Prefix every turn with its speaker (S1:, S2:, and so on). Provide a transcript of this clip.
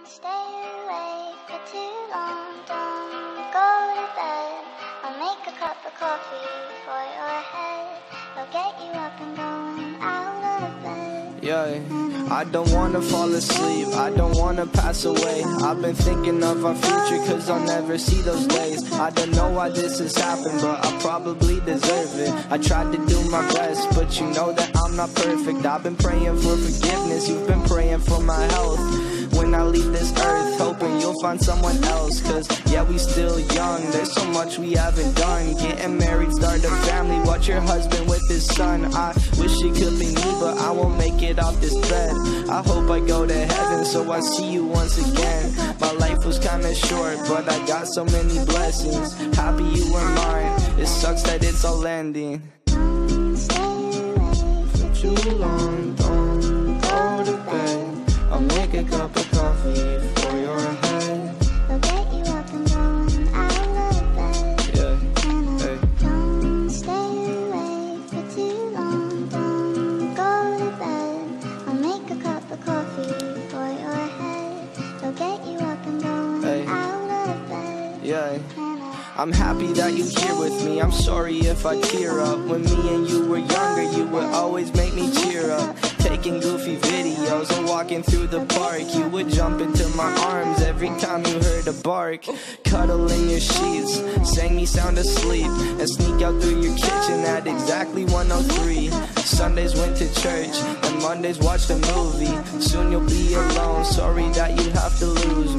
S1: stay awake for too long. Don't go to bed. I'll make a cup of coffee for your head. I'll get you up and going out of bed.
S2: Yeah, I don't wanna fall asleep, I don't wanna pass away. I've been thinking of our future cause I'll never see those days. I don't know why this has happened, but I probably deserve it. I tried to do my best, but you know that I'm not perfect. I've been praying for forgiveness, you've been praying for my health. When I leave this earth, hoping you'll find someone else. Cause yeah, we still young, there's so much we haven't done. Getting married, start a family, watch your husband with his son. I wish it could be me, but I won't make it off this bed. I hope I go to heaven, so I see you once again. My life was kinda short, but I got so many blessings. Happy you were mine, it sucks that it's all ending. For too long, don't go to bed. I'll make a cup of coffee for your head.
S1: I'll get you up and going out of bed.
S2: Yeah, hey.
S1: Don't stay awake for too long. Don't go to bed. I'll make a cup of coffee for your head. I'll get you up and going out of bed.
S2: Yeah. I'm happy that you're here with me, I'm sorry if I tear up. When me and you were younger, you would always make me cheer up. Taking goofy videos and walking through the park, you would jump into my arms every time you heard a bark. Cuddle in your sheets, sang me sound asleep, and sneak out through your kitchen at exactly 1:03. Sundays went to church, and Mondays watched a movie. Soon you'll be alone, sorry that you have to lose